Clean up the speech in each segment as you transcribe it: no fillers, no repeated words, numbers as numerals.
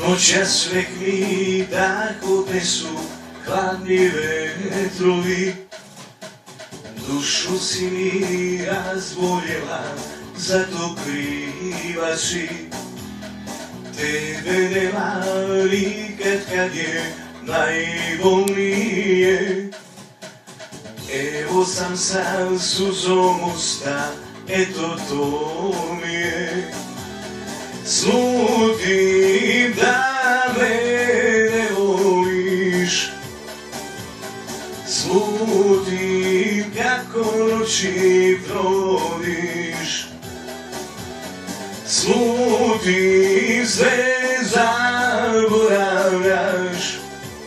Noćas nek mi tako nesu hladni vetrovi, dušu si mi razboljela, zato kriva si. Tebe nema nikad kad je najbolnije. Evo sam sa suzom usta, eto to mi je. Slutim da me ne voliš, slutim kako noći provodiš, slutim sve zaboravljaš,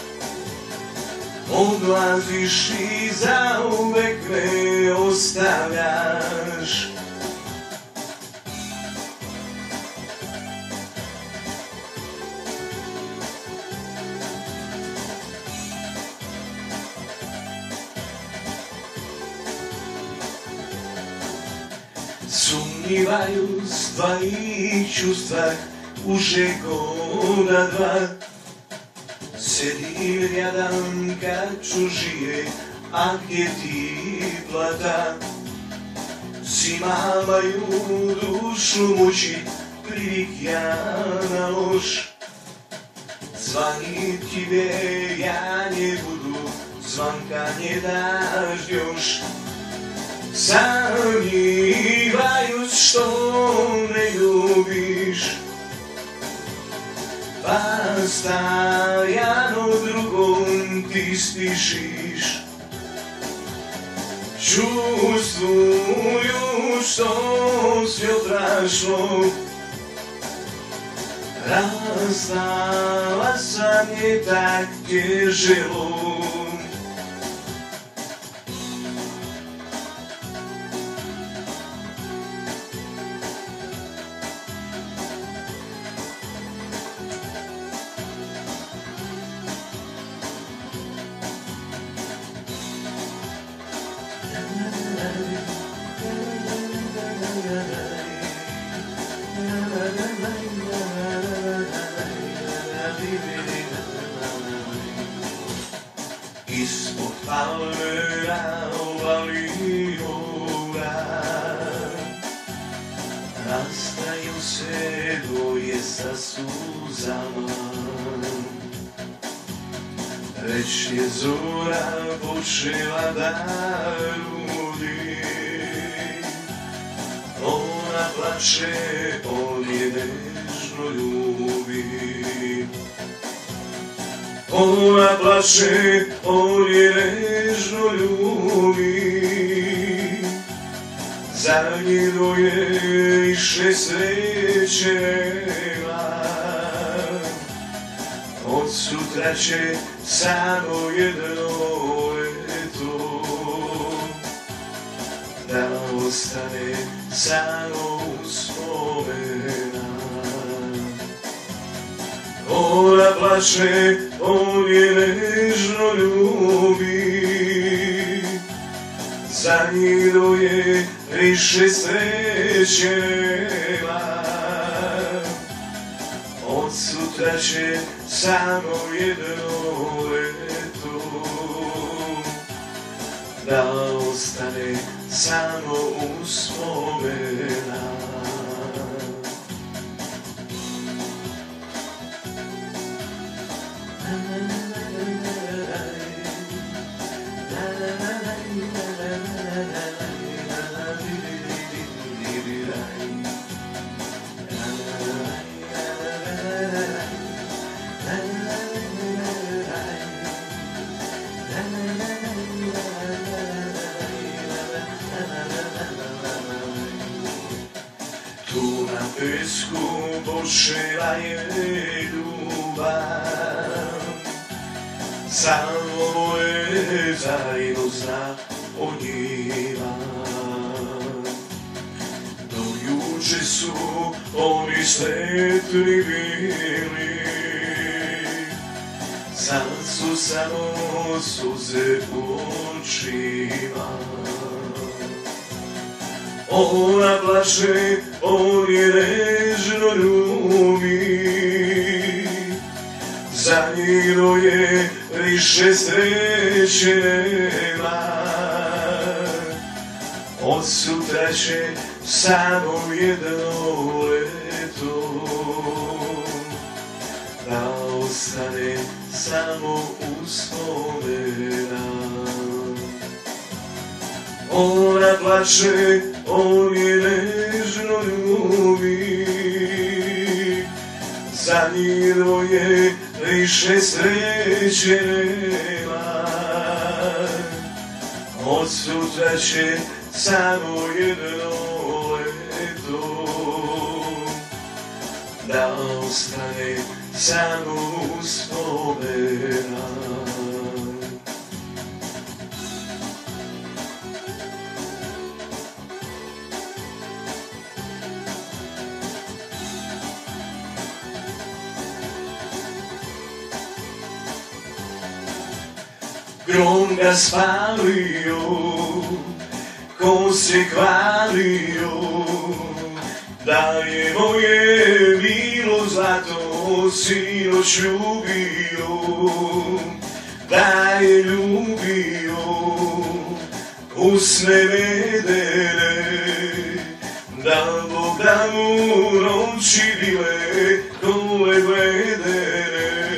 odlaziš i zauvek me ostavljaš. Sumnjivaju stva i čustva uže koda dva. Sedim jadan kad čužije, a gdje ti plata? Zimavaju dušu muči, privik ja na loš. Zvani тебе ja ne budu, zvanka ne daš još. Sanjivajuć što ne ljubiš, pa stajano drugom ti stišiš. Čustvuju što sve otrašlo, rastala sam je tak tježelo. Ispod palmera ovali ora, rastaju se dvoje sa suzama. Već je zora počela da ludi, ona plače, on je nežno ljubi. Ona plače, on je nežno ljubi. Za njeno je više sreće nema. Od sutra će samo jedno leto, da ostane samo uspomena. Ona plače, on je nežno ljubi. Za njeno je više sreće nema. Od sutra će samo jedno leto, da ostane samo uspomena. Tu na pesku počela je ljubav, samo je zajedno zna o njima. Do juče su oni sretni bili, sad su samo suze u očima. Ona plače, on je nežno ljubi. za njih dvoje više sreće nema. Od sutra će samo jedno leto, da ostane samo uspomena. Ona plače, on je nežno ljubi, za njih dvoje više sreće nema. Od sutra će samo jedno leto, da ostane samo uspomena. Grom ga spalio, ko se hvalio, da je moje bilo zlato sinoć ljubio, da je ljubio usne vedene, da Bog da mu noći bile kole vedene.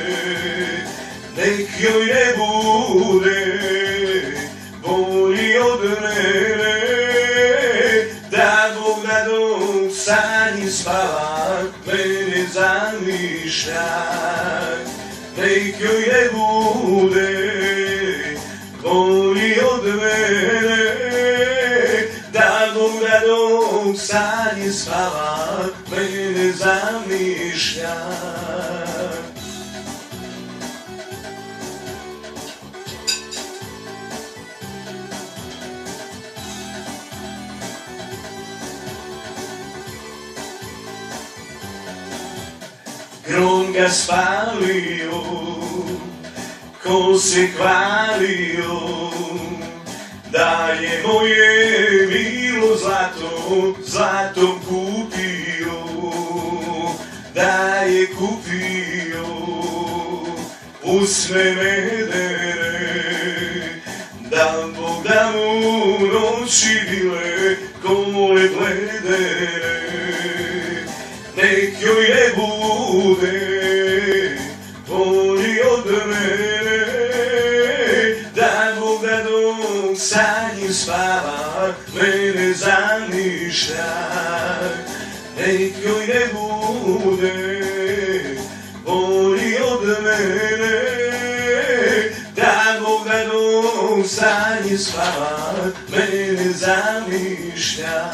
Nek joj ne bude bolji od mene, da Bog da dok sanji spava mene zamišlja. Nek joj ne bude bolji od mene, da Bog da dok sanji spava mene zamišlja. Grom ga spalio, ko se hvalio, da je moje bilo zlato, zlatom kupio, da je kupio usne medene, da Bog da mu noći bile kole bledene. Nek joj ne bude bolji od mene, da Bog da dok sanji spava mene zamišlja. Nek joj ne bude bolji od mene, da Bog da dok sanji spava mene zamišlja.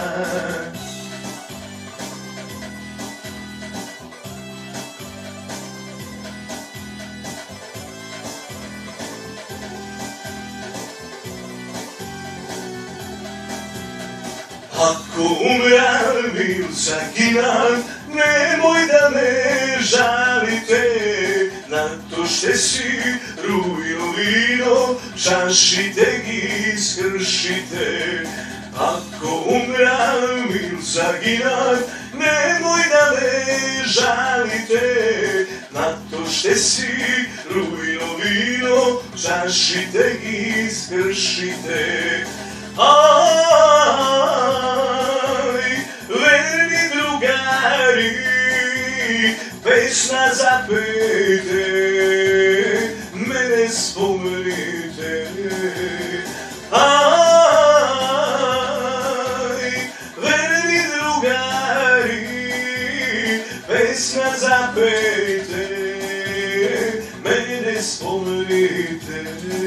Ako umram ili zaginam, nemoj da me žalite, na to što si rujo vino, čašite gi skršite. Ako umram ili zaginam, nemoj da me žalite, na to što si rujo vino, čašite gi skršite. Aj, verni drugari, pesna zapejte, mene spomenite. Aj, verni drugari, pesna zapejte, mene spomenite.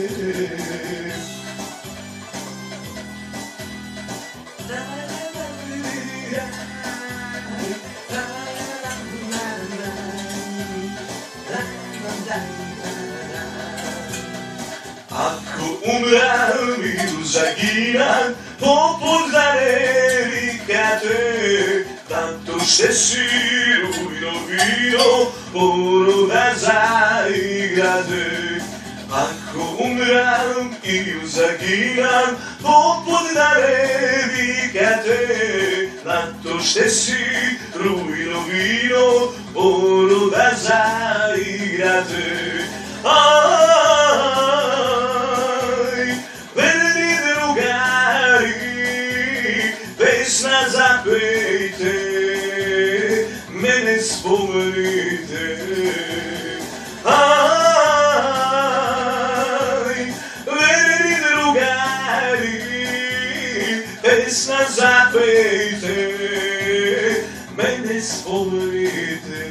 Ako umram ili zaginam, poput zare vikate, tanto što si rujno vino, poroda zaigrate. Ako umram ili zaginam, poput zare vikate, tanto što si rujno vino, poroda zaigrate. ty. Aj, verni drugari, pesna zapejte, mene spomenite. Aj, verni drugari, pesna zapejte, mene spomenite.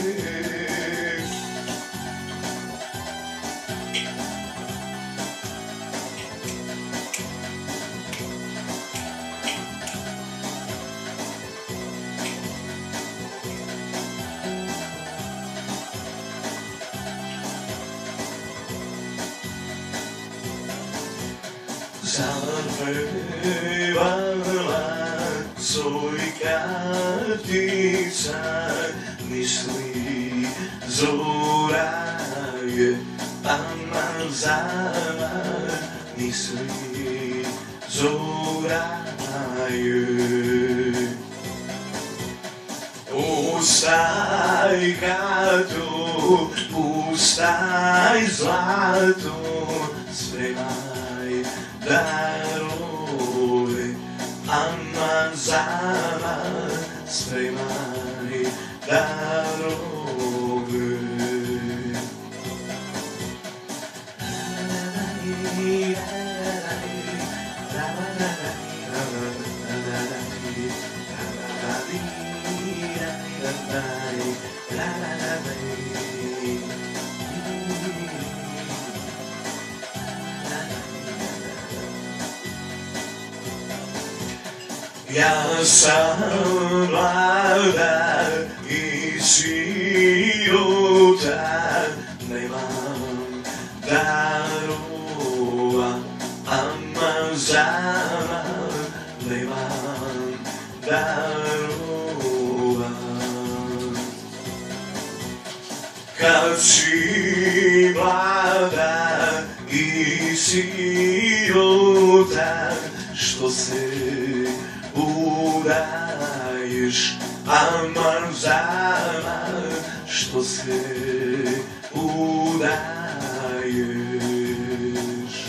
Zapevala sojka ptica, misli zora je amazana, misli zora je. Ustaj kato, ustaj zlato, spremaj darove, amazana, spremaj darove. Ja sam mlada i sirota, nemam darova, amazana, nemam darova. Kad si mlada i sirota, što se udaješ, amazana, što se udaješ.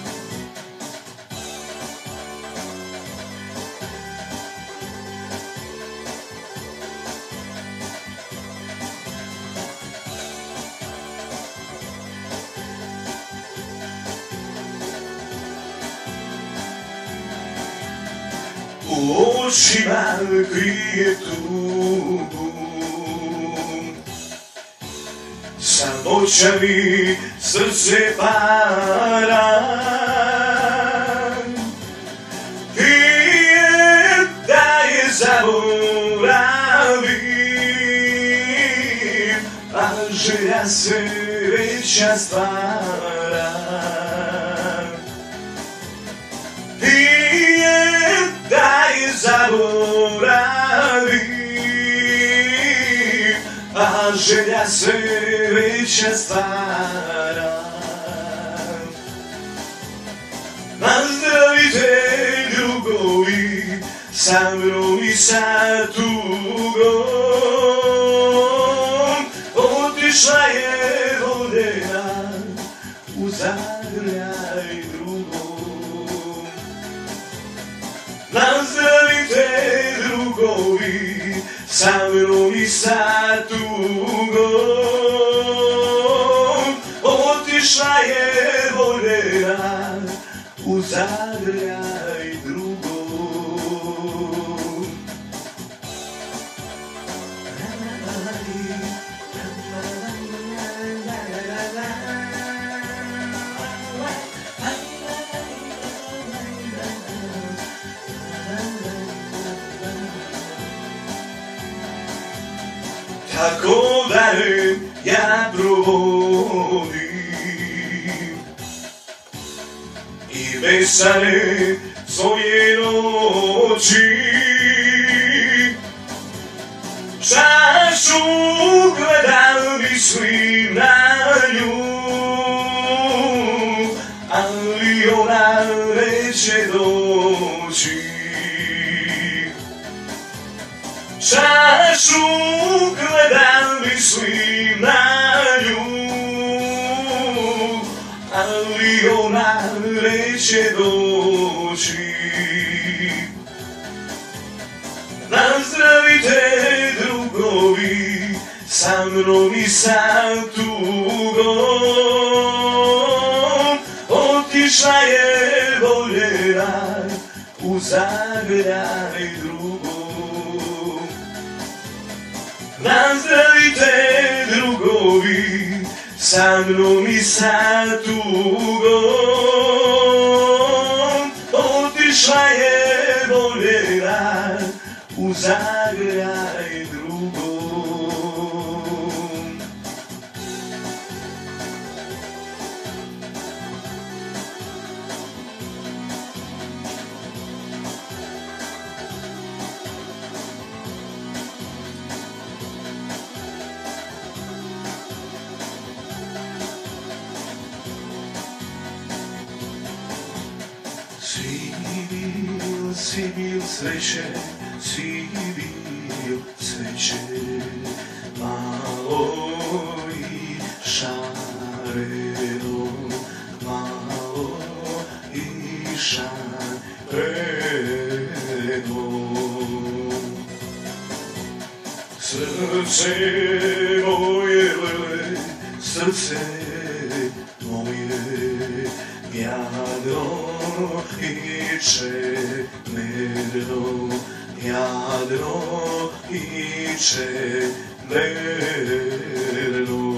U očima krije tugu, samoća mi srce para. Pijem da je zaboravim, a želja se veća stvara. Da je zaboravim, a želja se veća stvara. Nazdravite drugovi, sa mnom i sa tugom, otišla je voljena u zagrljaj drugom. Nazdravite drugovi, sa mnom i sa tugom, otišla je voljena u zagrljaj drugom. Tako danem ja provodim i besane svoje noći. Čašu gledam, mislim na nju, ali ona neće doći. Čašu gledam, mislim na nju, će doći. Nazdravite drugovi, sa mnom i sa tugom. Otišla je voljena u zagrljaj drugom. Nazdravite drugovi, sa mnom i sa tugom. Otišla je voljena u zagrljaj drugom. Si bil sreće, si bil cveće, malo i šareno, malo i šareno. Srce moje lele, srce moje, jadro i čemerno, jadro i čemerno.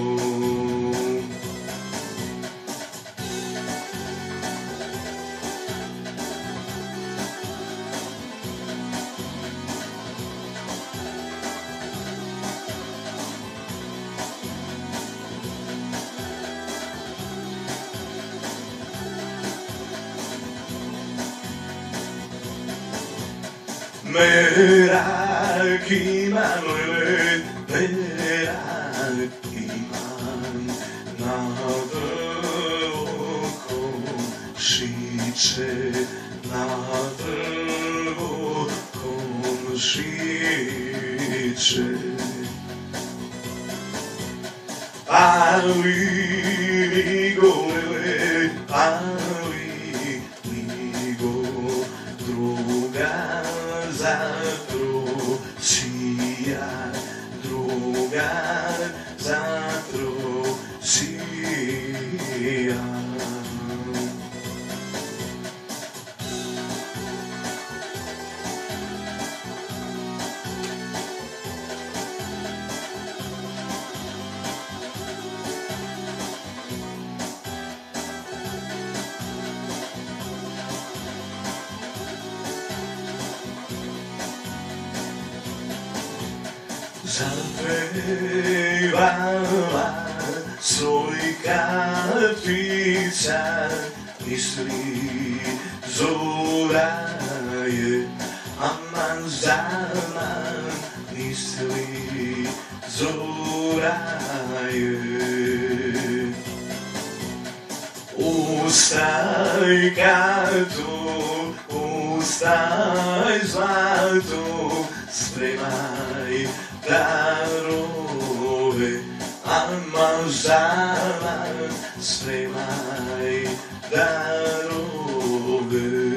Merak imam, merak imam, nad okom šiče, nad okom šiče. Ali mi gore, ali mi go druga zatročija, druga zatročija. Zapevala sojka ptica, misli zora je, aman zaman, misli zora je. Ustaj kato, ustaj zlato, spremaj darove, aman zaman, spremaj darove.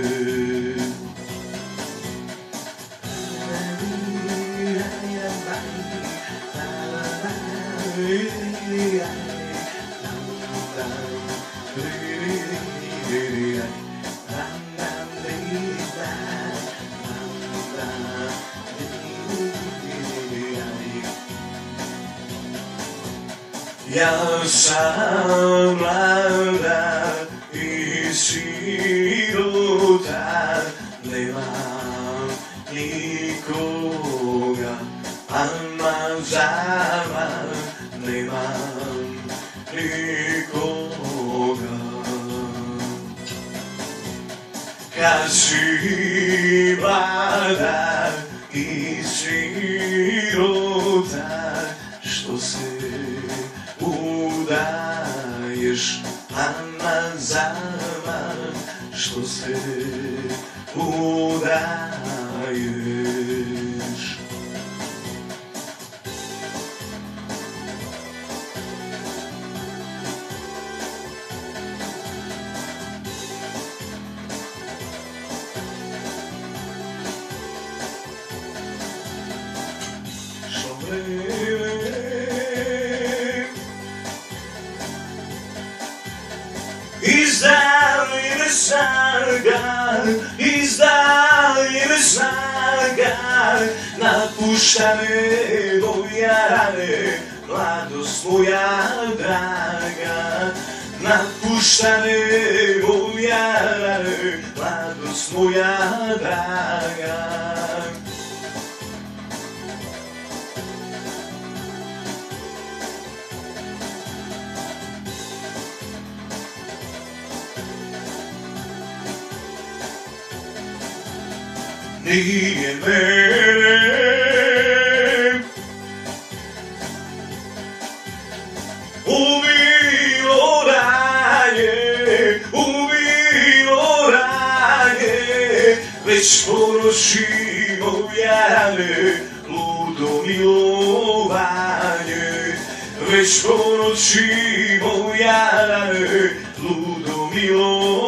Ja sam mlada i sirota, nemam nikoga, aman zaman, nemam nikoga. Kad si mlada i sirota, što se udaješ, aman zaman, što se udaješ. snaga, izdaje me snaga, napušta me moja rane, mladost moja draga. Napušta me moja rane, mladost moja draga. Nije mene ubilo ranje, već ponoći moja rane, ludo milovanje. Već ponoći moja rane, ludo milovanje.